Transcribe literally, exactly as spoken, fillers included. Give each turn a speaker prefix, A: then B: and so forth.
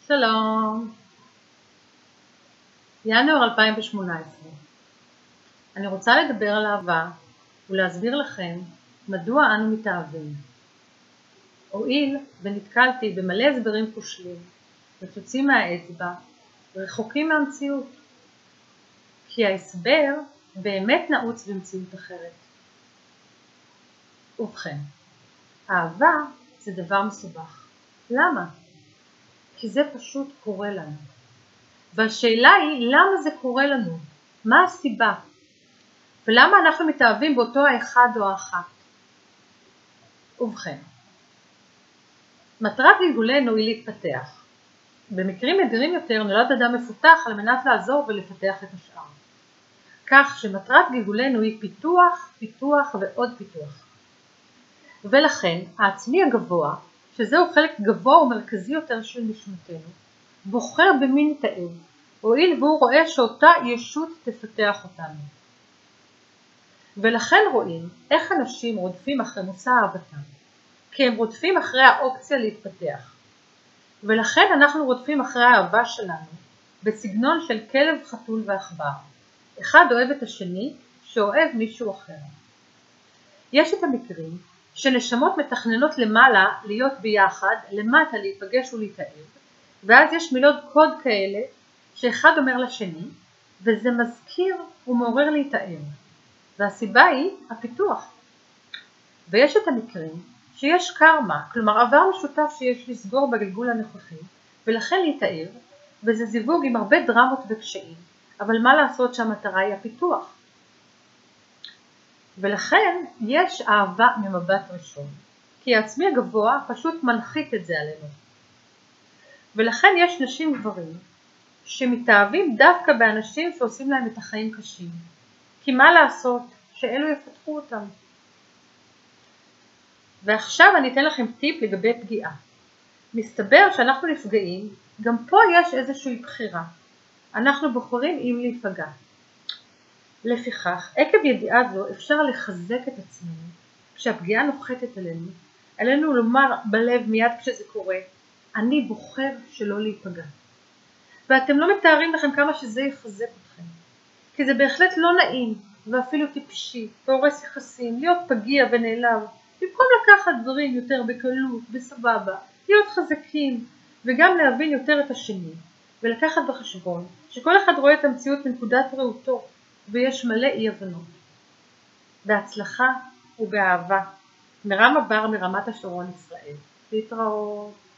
A: שלום, ינואר אלפיים שמונה עשרה. אני רוצה לדבר על אהבה ולהסביר לכם מדוע אנו מתאהבים. הואיל ונתקלתי במלא הסברים כושלים, מפוצים מהאצבע, רחוקים מהמציאות. כי ההסבר באמת נעוץ במציאות אחרת. ובכן, אהבה זה דבר מסובך. למה? כי זה פשוט קורה לנו. והשאלה היא למה זה קורה לנו? מה הסיבה? ולמה אנחנו מתאהבים באותו האחד או האחת? ובכן, מטרת גלגולנו היא להתפתח. במקרים נדירים יותר נולד אדם מפותח על מנת לעזור ולפתח את השאר. כך שמטרת גלגולנו היא פיתוח, פיתוח ועוד פיתוח. ולכן העצמי הגבוה, שזהו חלק גבוה ומרכזי יותר של נשמתנו, בוחר במי נתאהב, הואיל והוא רואה שאותה ישות תפתח אותנו. ולכן רואים איך אנשים רודפים אחרי מושא אהבתם, כי הם רודפים אחרי האופציה להתפתח. ולכן אנחנו רודפים אחרי האהבה שלנו, בסגנון של כלב, חתול ועכבר. אחד אוהב את השני שאוהב מישהו אחר. יש את המקרים שנשמות מתכננות למעלה להיות ביחד, למטה להיפגש ולהתאהב, ואז יש מילות קוד כאלה שאחד אומר לשני, וזה מזכיר ומעורר להתאהב. והסיבה היא הפיתוח. ויש את המקרים שיש קרמה, כלומר עבר משותף שיש לסגור בגלגול הנוכחי, ולכן להתאהב, וזה זיווג עם הרבה דרמות וקשיים, אבל מה לעשות שהמטרה היא הפיתוח. ולכן יש אהבה ממבט ראשון, כי העצמי הגבוה פשוט מנחית את זה עלינו. ולכן יש נשים גברים שמתאהבים דווקא באנשים שעושים להם את החיים קשים. כי מה לעשות שאלו יפתחו אותם. ועכשיו אני אתן לכם טיפ לגבי פגיעה. מסתבר שאנחנו נפגעים, גם פה יש איזושהי בחירה. אנחנו בוחרים אם להיפגע. לפיכך, עקב ידיעה זו אפשר לחזק את עצמנו. כשהפגיעה נוחתת עלינו, עלינו לומר בלב מיד כשזה קורה, אני בוחר שלא להיפגע. ואתם לא מתארים לכם כמה שזה יחזק אתכם. כי זה בהחלט לא נעים ואפילו טיפשי, והורס יחסים, להיות פגיע ונעלב, במקום לקחת דברים יותר בקלות, בסבבה, להיות חזקים, וגם להבין יותר את השני, ולקחת בחשבון שכל אחד רואה את המציאות מנקודת ראותו, ויש מלא אי הבנות. בהצלחה ובאהבה, מרמה בר מרמת השרון ישראל. להתראות.